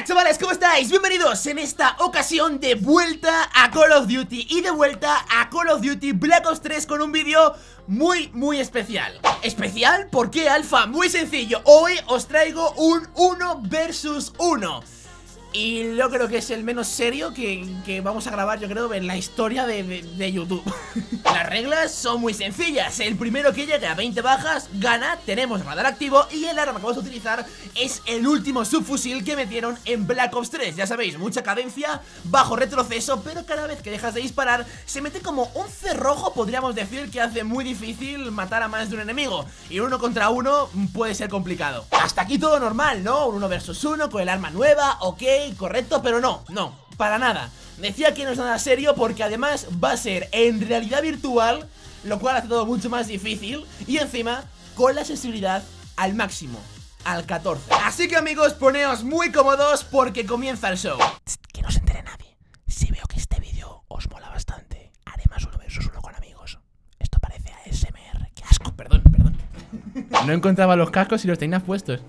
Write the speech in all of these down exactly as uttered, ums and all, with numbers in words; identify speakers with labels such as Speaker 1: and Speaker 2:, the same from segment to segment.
Speaker 1: chavales, ¿cómo estáis? Bienvenidos en esta ocasión de vuelta a Call of Duty y de vuelta a Call of Duty Black Ops tres con un vídeo muy, muy especial. ¿Especial? ¿Por qué, Alfa? Muy sencillo, hoy os traigo un uno versus uno. Y yo creo que es el menos serio que, que vamos a grabar, yo creo, en la historia de, de, de YouTube. Las reglas son muy sencillas. El primero que llegue a veinte bajas gana, tenemos radar activo y el arma que vamos a utilizar es el último subfusil que metieron en Black Ops tres. Ya sabéis, mucha cadencia, bajo retroceso, pero cada vez que dejas de disparar se mete como un cerrojo, podríamos decir, que hace muy difícil matar a más de un enemigo. Y uno contra uno puede ser complicado. Hasta aquí todo normal, ¿no? Un uno versus uno con el arma nueva, ok, correcto, pero no, no, para nada. Decía que no es nada serio porque además va a ser en realidad virtual, lo cual hace todo mucho más difícil y encima con la sensibilidad al máximo, al catorce. Así que amigos, poneos muy cómodos porque comienza el show. Que no se entere nadie. Si veo que este vídeo os mola bastante, haré más uno versus uno con amigos. Esto parece A S M R. Qué asco, perdón, perdón. No encontraba los cascos y los tenías puestos.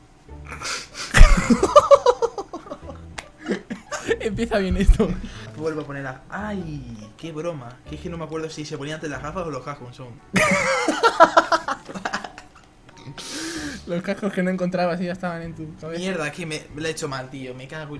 Speaker 1: Empieza bien esto.
Speaker 2: Vuelvo a poner a... ¡Ay! ¡Qué broma! Que es que no me acuerdo si se ponían antes las gafas o los cascos son.
Speaker 1: Los cascos que no encontrabas y ya estaban en tu cabeza.
Speaker 2: Mierda, que me, me lo he hecho mal, tío. Me cago en...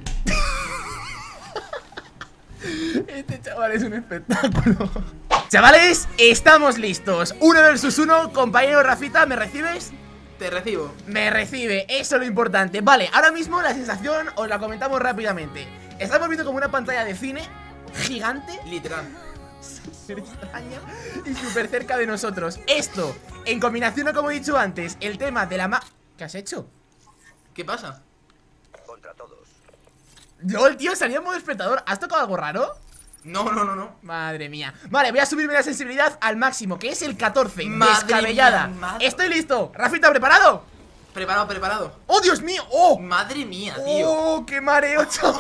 Speaker 1: Este chaval es un espectáculo. Chavales, estamos listos. Uno versus uno. Compañero Rafita, ¿me recibes?
Speaker 2: Te recibo.
Speaker 1: Me recibe, eso es lo importante. Vale, ahora mismo la sensación os la comentamos rápidamente. Estamos viendo como una pantalla de cine gigante,
Speaker 2: literal,
Speaker 1: súper extraña y súper cerca de nosotros. Esto, en combinación, como he dicho antes, el tema de la ma... ¿Qué has hecho?
Speaker 2: ¿Qué pasa?
Speaker 3: Contra todos.
Speaker 1: Yo, el tío, salía en modo espectador. ¿Has tocado algo raro?
Speaker 2: No, no, no, no.
Speaker 1: Madre mía. Vale, voy a subirme la sensibilidad al máximo, que es el catorce.
Speaker 2: Madre
Speaker 1: Descabellada.
Speaker 2: mía, madre...
Speaker 1: Estoy listo. Rafita, ¿preparado?
Speaker 2: Preparado, preparado.
Speaker 1: ¡Oh, Dios mío! ¡Oh!
Speaker 2: Madre mía, tío.
Speaker 1: ¡Oh, qué mareo, chaval!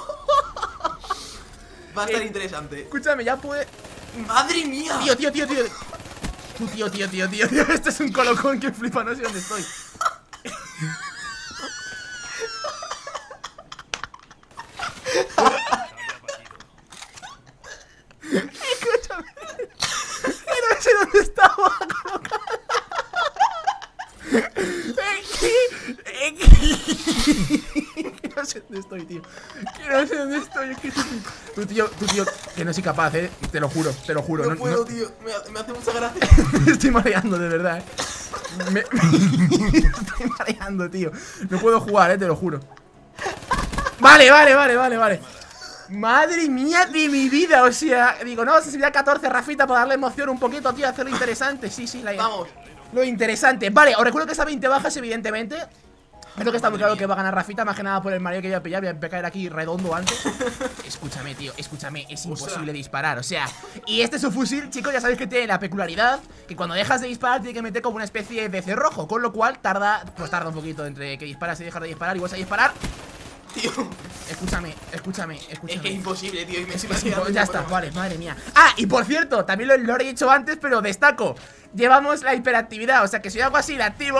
Speaker 2: Va a estar
Speaker 1: eh,
Speaker 2: interesante.
Speaker 1: Escúchame, ya puede...
Speaker 2: ¡Madre mía!
Speaker 1: Tío, tío, tío, tío. Tú, tío, tío, tío, tío, tío. Esto es un colocón que flipa, no sé dónde estoy. Escúchame. Que no sé dónde estaba colocado. Que no sé dónde estoy, tío. Que no sé dónde estoy. Es que tú, tío, tú, tío, que no soy capaz, eh. Te lo juro, te lo juro.
Speaker 2: No,
Speaker 1: No,
Speaker 2: puedo,
Speaker 1: no...
Speaker 2: tío. Me, me hace mucha gracia.
Speaker 1: Me estoy mareando, de verdad, eh. Me, me estoy mareando, tío. No puedo jugar, eh, te lo juro. Vale, vale, vale, vale, vale. Madre mía de mi vida, o sea, digo, no, sensibilidad catorce, Rafita, para darle emoción un poquito, tío, hacerlo interesante. Sí, sí, la
Speaker 2: Vamos.
Speaker 1: Lo interesante. Vale, os recuerdo que está a veinte bajas, evidentemente. Creo que está muy claro que va a ganar Rafita, más que nada por el mareo que voy a pillar. Voy a caer aquí redondo antes. Escúchame, tío, escúchame, es imposible disparar, o sea. Y este subfusil, chicos, ya sabéis que tiene la peculiaridad que cuando dejas de disparar tiene que meter como una especie de cerrojo, con lo cual tarda, pues tarda un poquito entre que disparas y dejas de disparar y vas a disparar.
Speaker 2: Tío,
Speaker 1: Escúchame, escúchame, escúchame.
Speaker 2: es que es imposible, tío. Y me
Speaker 1: Es
Speaker 2: estoy
Speaker 1: imposible,
Speaker 2: imaginando
Speaker 1: ya
Speaker 2: que
Speaker 1: está,
Speaker 2: ponemos-
Speaker 1: vale, madre mía. Ah, y por cierto, también lo, lo he dicho antes, pero destaco. Llevamos la hiperactividad, o sea que si hago así, la activo.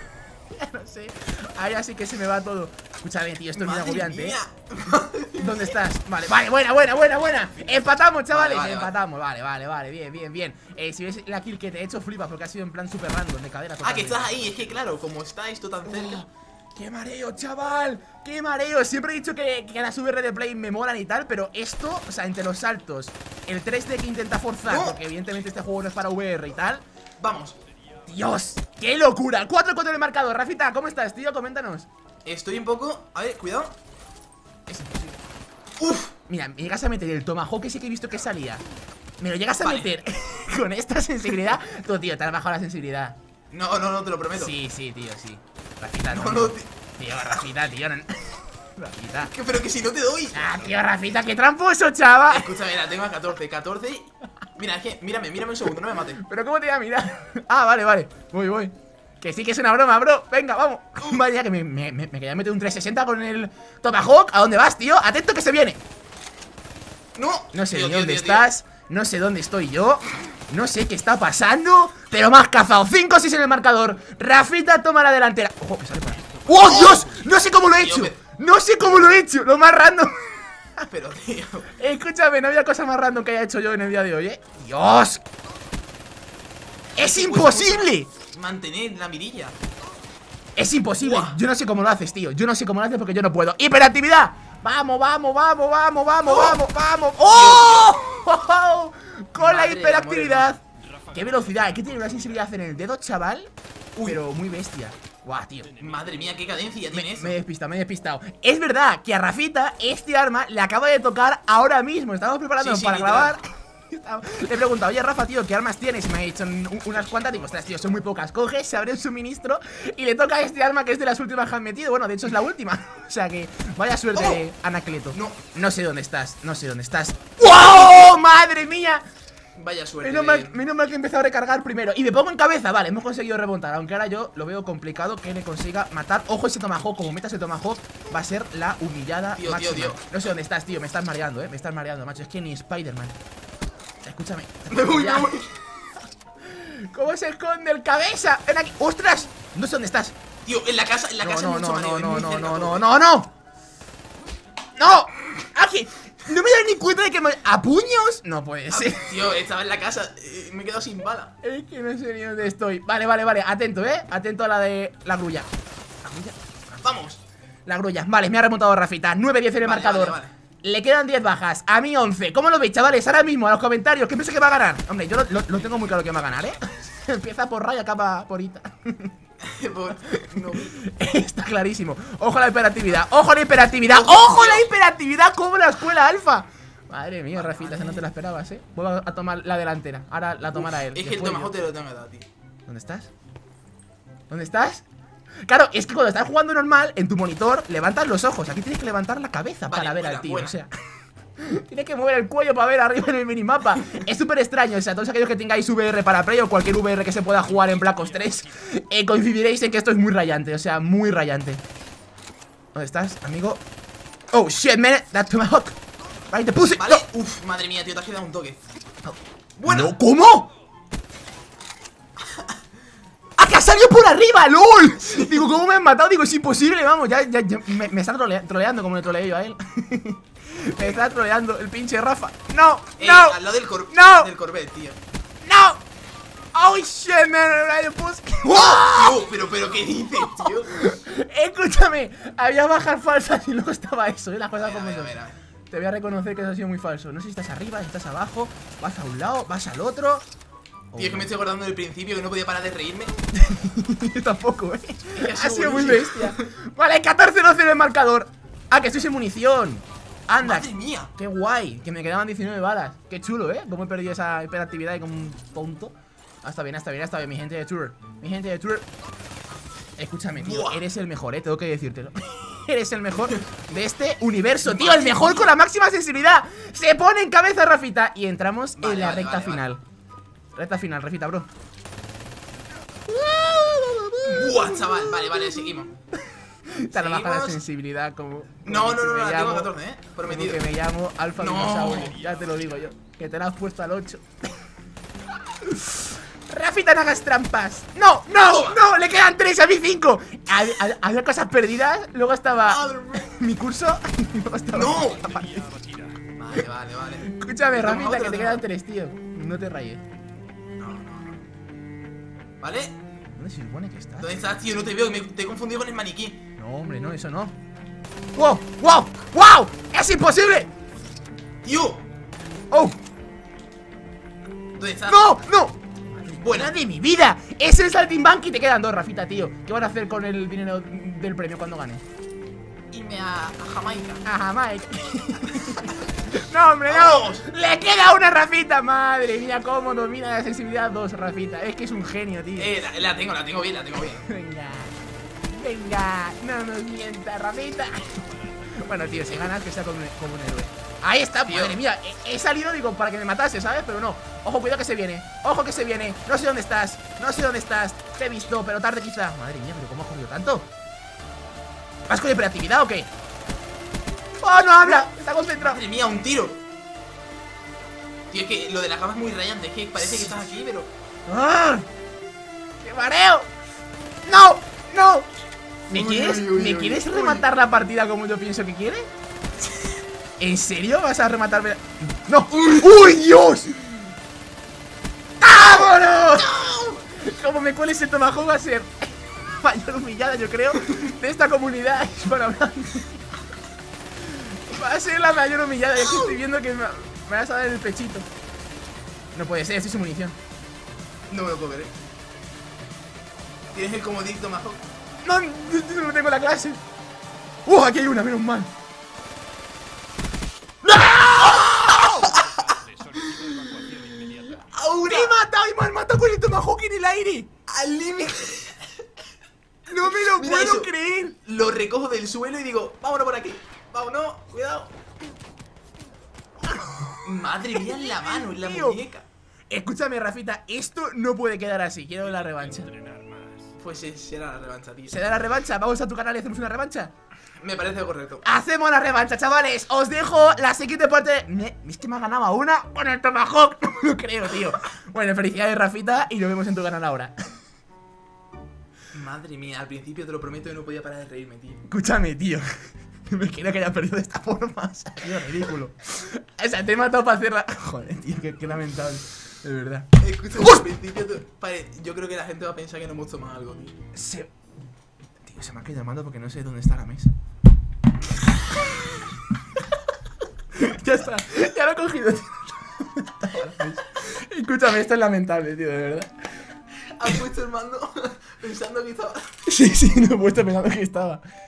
Speaker 1: Ya no sé. Ahí así que se me va todo. Escúchame, tío, esto es muy
Speaker 2: Madre
Speaker 1: agobiante,
Speaker 2: mía.
Speaker 1: ¿eh? ¿Dónde estás? Vale, vale, buena, buena, buena, buena. Empatamos, chavales,
Speaker 2: Vale, vale,
Speaker 1: empatamos. Vale, vale, vale, bien, bien, bien. Eh, si ves la kill que te he hecho, flipas porque ha sido en plan super random, de cadera.
Speaker 2: Ah, que
Speaker 1: totalmente.
Speaker 2: estás ahí. Es que claro, como está esto tan cerca.
Speaker 1: ¡Qué mareo, chaval! ¡Qué mareo! Siempre he dicho que, que las V R de Play me molan y tal, pero esto, o sea, entre los saltos, el tres D que intenta forzar,
Speaker 2: ¡No!
Speaker 1: porque evidentemente este juego no es para V R y tal.
Speaker 2: Vamos.
Speaker 1: ¡Dios! ¡Qué locura! cuatro cuatro en el marcador. Rafita, ¿cómo estás, tío? Coméntanos.
Speaker 2: Estoy un poco... A ver, cuidado.
Speaker 1: Es imposible.
Speaker 2: Uf.
Speaker 1: Mira, me llegas a meter el tomahawk ese que he visto que salía. Me lo llegas a
Speaker 2: Vale.
Speaker 1: meter con esta sensibilidad. Tú, tío, te has bajado la sensibilidad.
Speaker 2: No, no, no, te lo prometo.
Speaker 1: Sí, sí, tío, sí. Rafita, no.
Speaker 2: No,
Speaker 1: no.
Speaker 2: no, tío.
Speaker 1: Tío, Rafita, tío. No. Rafita.
Speaker 2: Que- Pero que si no te doy.
Speaker 1: Ah, tío, Rafita, qué tramposo, chaval.
Speaker 2: Escúchame, la tengo a catorce. catorce. Mira, es que, mírame, mírame un segundo, no me mates.
Speaker 1: Pero ¿cómo te voy a mirar? Ah, vale, vale. Voy, voy. Que sí que es una broma, bro. Venga, vamos. Vaya, que me, me, me, me quería meter un trescientos sesenta con el Tomahawk. ¿A dónde vas, tío? Atento que se viene.
Speaker 2: No.
Speaker 1: No sé
Speaker 2: Tío,
Speaker 1: ni
Speaker 2: tío,
Speaker 1: dónde
Speaker 2: tío, tío.
Speaker 1: estás. No sé dónde estoy yo. No sé qué está pasando. Pero me has cazado. cinco seis en el marcador. Rafita toma la delantera. Ojo, que sale por ahí. ¡Oh, Dios! No sé cómo lo he
Speaker 2: Tío,
Speaker 1: hecho.
Speaker 2: me-
Speaker 1: No sé cómo lo he hecho, lo más random.
Speaker 2: Pero, tío.
Speaker 1: Escúchame, no había cosa más random que haya hecho yo en el día de hoy, ¿eh? ¡Dios! ¡Es
Speaker 2: Sí, pues,
Speaker 1: imposible!
Speaker 2: pues, mantener la mirilla.
Speaker 1: Es imposible.
Speaker 2: Buah.
Speaker 1: Yo no sé cómo lo haces, tío. Yo no sé cómo lo haces porque yo no puedo. ¡Hiperactividad! Vamos, vamos, vamos, vamos, vamos,
Speaker 2: Oh.
Speaker 1: vamos, vamos. ¡Oh! Con la
Speaker 2: Madre
Speaker 1: hiperactividad. ¡Qué velocidad! Hay que tener una sensibilidad en el dedo, chaval.
Speaker 2: Uy.
Speaker 1: Pero muy bestia. Guau, tío.
Speaker 2: Madre mía, qué cadencia tiene
Speaker 1: Me,
Speaker 2: eso.
Speaker 1: me he despistado, me he despistado. Es verdad que a Rafita este arma le acaba de tocar ahora mismo. Estamos preparándonos
Speaker 2: Sí, sí,
Speaker 1: para
Speaker 2: literal.
Speaker 1: grabar. Le he preguntado, oye Rafa, tío, ¿qué armas tienes? Y me ha dicho un- unas cuantas. Digo, ostras, tío, son muy pocas. Coge, se abre el suministro y le toca este arma que es de las últimas que han metido. Bueno, de hecho es la última. O sea que vaya suerte,
Speaker 2: Oh.
Speaker 1: Anacleto.
Speaker 2: No.
Speaker 1: No sé dónde estás, no sé dónde estás. ¡Wow! ¡Madre mía!
Speaker 2: Vaya suerte.
Speaker 1: Menos
Speaker 2: de-
Speaker 1: mal, menos mal que he empezado a recargar primero. Y me pongo en cabeza, vale, hemos conseguido remontar. Aunque ahora yo lo veo complicado que le consiga matar. Ojo ese Tomahawk, como metas el Tomahawk va a ser la humillada
Speaker 2: Tío,
Speaker 1: máxima.
Speaker 2: tío, tío.
Speaker 1: No sé dónde estás, tío, me estás mareando, eh Me estás mareando, macho, es que ni Spider-Man. Escúchame.
Speaker 2: Me voy,
Speaker 1: Ya.
Speaker 2: me voy.
Speaker 1: ¿Cómo se esconde el cabeza? Ven aquí, ¡ostras! No sé dónde estás.
Speaker 2: Tío, en la casa, en la
Speaker 1: No,
Speaker 2: casa
Speaker 1: no,
Speaker 2: es mucho
Speaker 1: no,
Speaker 2: mareo,
Speaker 1: no,
Speaker 2: es
Speaker 1: no,
Speaker 2: muy
Speaker 1: no,
Speaker 2: cerca
Speaker 1: no,
Speaker 2: todo.
Speaker 1: no, no, no. ¡No! ¡Aquí! ¿No me doy ni cuenta de que me... ¿A puños? No puede ser.
Speaker 2: Tío, estaba en la casa, eh, me he quedado sin bala.
Speaker 1: Es que no sé ni dónde estoy. Vale, vale, vale, atento, eh Atento a la de la grulla. ¿La grulla?
Speaker 2: Vamos.
Speaker 1: La grulla, vale, me ha remontado Rafita. nueve diez en el
Speaker 2: Vale,
Speaker 1: marcador.
Speaker 2: vale, vale.
Speaker 1: Le quedan diez bajas, a mí once. ¿Cómo lo veis, chavales? Ahora mismo, a los comentarios, ¿qué pienso que va a ganar? Hombre, yo lo, lo- lo tengo muy claro que va a ganar, ¿eh? Empieza por Ray y acaba por Ita.
Speaker 2: Por- no.
Speaker 1: Está clarísimo. Ojo a la hiperactividad, ojo a la hiperactividad. ¡Ojo a la hiperactividad! Como la escuela alfa. Madre mía, Rafita, esa no te la esperabas, ¿eh? Vuelvo a tomar la delantera. Ahora la tomará él.
Speaker 2: Es que el
Speaker 1: después yo.
Speaker 2: Tomahawk te lo tengo que dar, tío.
Speaker 1: ¿Dónde estás? ¿Dónde estás? Claro, es que cuando estás jugando normal, en tu monitor, levantas los ojos. Aquí tienes que levantar la cabeza
Speaker 2: Vale,
Speaker 1: para ver
Speaker 2: buena,
Speaker 1: al tío.
Speaker 2: buena.
Speaker 1: O sea, tienes que mover el cuello para ver arriba en el minimapa. Es súper extraño. O sea, todos aquellos que tengáis V R para Play o cualquier V R que se pueda jugar en Black Ops tres, eh, coincidiréis en que esto es muy rayante. O sea, muy rayante. ¿Dónde estás, amigo? Oh, shit, man. That Tomahawk. Right, the pussy.
Speaker 2: Vale.
Speaker 1: No.
Speaker 2: Uf, madre mía, tío, te has quedado un toque.
Speaker 1: Bueno, no, ¿cómo? ¡Ah, que ha salido por arriba, lol! Digo, ¿cómo me han matado? Digo, es imposible, vamos, ya, ya, ya me, me está trolea- troleando como le troleé yo a él. Me está troleando el pinche Rafa. ¡No!
Speaker 2: Eh,
Speaker 1: ¡No!
Speaker 2: al lado del, cor
Speaker 1: No.
Speaker 2: del Corvette, tío.
Speaker 1: ¡No! ¡Oh, shit, man! Right, the pussy.
Speaker 2: ¡Oh! Tío, pero, pero, ¿qué dices, tío?
Speaker 1: Escúchame, había bajas falsas y luego estaba eso, ¿eh? Las cosas
Speaker 2: A ver,
Speaker 1: como
Speaker 2: a
Speaker 1: son.
Speaker 2: ver, a ver.
Speaker 1: Te voy a reconocer que eso ha sido muy falso. No sé si estás arriba, si estás abajo, vas a un lado, vas al otro.
Speaker 2: Tío, es que me estoy acordando del principio que no podía parar de reírme.
Speaker 1: Yo tampoco, eh.
Speaker 2: que ha
Speaker 1: Ha
Speaker 2: sido
Speaker 1: sido muy
Speaker 2: buenísimo.
Speaker 1: bestia. Vale, catorce doce en el marcador. Ah, que estoy sin munición. Anda.
Speaker 2: Madre mía.
Speaker 1: Qué guay. Que me quedaban diecinueve balas. Qué chulo, eh. Cómo he perdido esa hiperactividad y como un tonto. Ah, está bien, está bien, está bien. Mi gente de Tour. Mi gente de Tour. Escúchame, tío.
Speaker 2: Buah.
Speaker 1: Eres el mejor, eh. Tengo que decírtelo. Eres el mejor de este universo, tío. El mejor con la máxima sensibilidad. Se pone en cabeza, Rafita. Y entramos
Speaker 2: Vale,
Speaker 1: en la
Speaker 2: vale,
Speaker 1: recta
Speaker 2: vale,
Speaker 1: final. Recta final, Rafita, bro.
Speaker 2: Buah, chaval. Vale, vale, seguimos.
Speaker 1: Tan baja la
Speaker 2: Seguimos.
Speaker 1: sensibilidad como.
Speaker 2: No,
Speaker 1: como
Speaker 2: no,
Speaker 1: que
Speaker 2: no,
Speaker 1: me
Speaker 2: la tengo
Speaker 1: llamo-
Speaker 2: catorce, eh.
Speaker 1: como
Speaker 2: Prometido.
Speaker 1: que me llamo Alfa
Speaker 2: No.
Speaker 1: Dinosaurio. Ya te lo digo yo. Que te la has puesto al ocho. Rafita, no hagas trampas. No, no, no, le quedan tres, a mí cinco. Había, había cosas perdidas. Luego estaba
Speaker 2: Madre mía.
Speaker 1: mi curso. Y luego estaba.
Speaker 2: No. Vale, vale, vale.
Speaker 1: Escúchame,
Speaker 2: El
Speaker 1: Rafita,
Speaker 2: Tomahawk
Speaker 1: que
Speaker 2: lo
Speaker 1: te
Speaker 2: tengo.
Speaker 1: quedan tres, tío. No te rayes.
Speaker 2: No, no, no. ¿Vale?
Speaker 1: ¿Dónde se supone que estás?
Speaker 2: ¿Dónde estás, tío? No te veo, me, te he confundido con el maniquí.
Speaker 1: No, hombre, no, eso no. ¡Wow! ¡Wow! ¡Wow! ¡Es imposible!
Speaker 2: Tío,
Speaker 1: ¡Oh!
Speaker 2: ¿dónde estás?
Speaker 1: ¡No! ¡No!
Speaker 2: Buena.
Speaker 1: ¡Buena de mi vida! Es el Saltimbanqui y te quedan dos, Rafita, tío. ¿Qué van a hacer con el dinero del premio cuando gane?
Speaker 2: Irme a, a Jamaica.
Speaker 1: Ajá, Mike. No, hombre, no.
Speaker 2: Vamos.
Speaker 1: Le queda una, Rafita. Madre mía, cómo domina la sensibilidad dos, Rafita. Es que es un genio, tío.
Speaker 2: Eh, la, la tengo, la tengo bien, la tengo bien.
Speaker 1: Venga. Venga. No nos mientas, Rafita. Bueno, tío, si ganas, que sea como un, como un héroe. Ahí está,
Speaker 2: Tío.
Speaker 1: madre mía. He, he salido, digo, para que me matase, ¿sabes? Pero no. Ojo, cuidado que se viene. Ojo que se viene. No sé dónde estás. No sé dónde estás. Te he visto, pero tarde quizá. Madre mía, pero ¿cómo has corrido tanto? ¿Vas con hiperactividad o qué? ¡Oh, no habla! Está concentrado.
Speaker 2: Madre mía, un tiro. Tío, es que lo de la cama es muy rayante. Es que parece que estás aquí, pero.
Speaker 1: ¡Ah! ¡Qué mareo! ¡No! ¡No! ¿Me
Speaker 2: Uy,
Speaker 1: quieres,
Speaker 2: uy, uy,
Speaker 1: ¿me
Speaker 2: uy,
Speaker 1: quieres
Speaker 2: uy.
Speaker 1: rematar la partida como yo pienso que quiere? ¿En serio vas a rematarme? ¡No! ¡Uy, Dios! ¡Vámonos! Como me cueles el tomahawk va a ser mayor humillada, yo creo, de esta comunidad hispanohablante. Va a ser la mayor humillada. Ya que estoy viendo que me, me vas a dar el pechito. No puede ser, estoy sin munición.
Speaker 2: No me lo puedo ver, eh. Tienes el comodito majo.
Speaker 1: No, no tengo la clase. ¡Uh! Aquí hay una, menos mal. ¡Me he matado y me han matado con el tomahawk en el aire!
Speaker 2: Al límite.
Speaker 1: ¡No me lo
Speaker 2: Mira
Speaker 1: puedo
Speaker 2: eso.
Speaker 1: creer!
Speaker 2: Lo recojo del suelo y digo, vámonos por aquí. Vámonos, cuidado. Madre mía, en la mano, en la
Speaker 1: Tío.
Speaker 2: muñeca.
Speaker 1: Escúchame, Rafita, esto no puede quedar así. Quiero la revancha.
Speaker 2: Pues sí, será la revancha, tío.
Speaker 1: ¿Se da la revancha? ¿Vamos a tu canal y hacemos una revancha?
Speaker 2: Me parece correcto.
Speaker 1: Hacemos la revancha, chavales. Os dejo la siguiente parte. Me, es que me ha ganado a una con el tomahawk. No me lo creo, tío. Bueno, felicidades, Rafita, y nos vemos en tu canal ahora.
Speaker 2: Madre mía, al principio te lo prometo que no podía parar de reírme, tío.
Speaker 1: Escúchame, tío. No me quiero que haya perdido de esta forma. O sea, tío, ridículo. O sea, te he matado para hacerla. Joder, tío, qué, qué lamentable. De verdad.
Speaker 2: Escucha,
Speaker 1: ¡Hostia!
Speaker 2: al principio te- pare, yo creo que la gente va a pensar que no hemos tomado algo, tío.
Speaker 1: Se... Tío, se me ha quedado llamando porque no sé dónde está la mesa. Ya está, ya lo he cogido, tío. Escúchame, esto es lamentable, tío, de verdad.
Speaker 2: Has puesto el mando pensando que estaba...
Speaker 1: Sí, sí, no he puesto pensando que estaba.